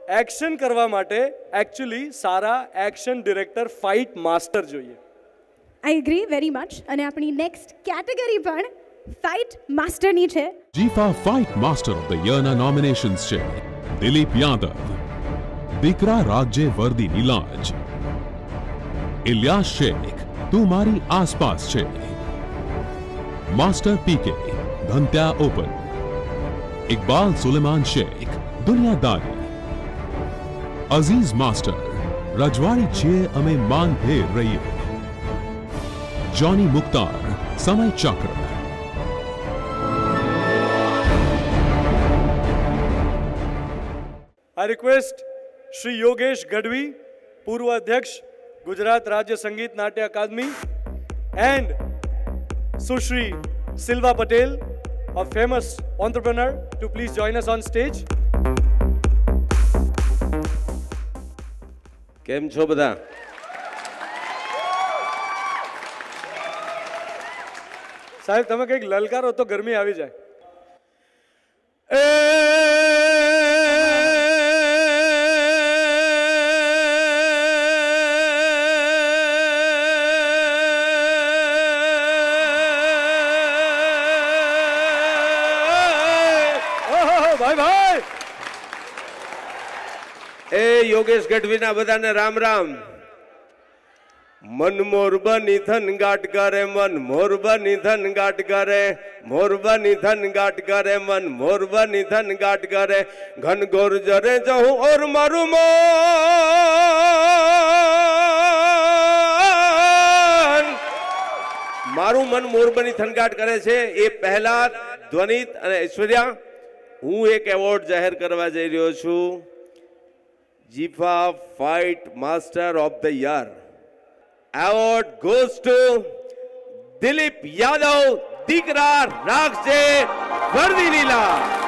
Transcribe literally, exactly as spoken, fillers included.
Action કરવા માટે actually સારા એક્શન ડિરેક્ટર ફાઇટ માસ્ટર જોઈએ. I agree very much. અને આપણી નેક્સ્ટ કેટેગરી પણ ફાઇટ માસ્ટરની છે. GIFA fight master of the યરના નોમિનેશન્સ છે દિલીપ યાદવ, દીકરા રાજ્ય વર્દી નીલાજ, ઇલિયાસ શેખ તું મારી આસપાસ છે, master PK Dhantya open, Iqbal Suleman Shaikh Duniyadari, Aziz master રજવાડી છીએ અમે માન ભેર રહીએ, જોની મુખ્તાર સમય ચક્ર. I request Shri Yogesh Gadvi, Purva Adhyaksh, Gujarat Rajya Sangeet Natya Akademi, and Sushri Silva Patel, a famous entrepreneur, to please join us on stage. કેમ છો બધા? સાહેબ તમે કંઈક લલકારો તો ગરમી આવી જાય. ભાઈ ભાઈ એ યોગેશ ગઢવીના બધાને રામ રામ. મન મોર બની ધન ગાટ કરે, મન મોર બની ધન ગાટ કરે, મોર બની ધન ગાટ કરે, મન મોર બની ધન ગાટ કરે, ઘન ગોર જરે જહું ઓર મારું મન મારું મન મોર બની થનગાટ કરે છે. એ પહેલા ધ્વનિત અને ઐશ્વર્યા હું એક એવોર્ડ જાહેર કરવા જઈ રહ્યો છું. જીફા fight master of the year award goes to Dilip Yadav, દીકરા રાખજે વર્દી નીલા.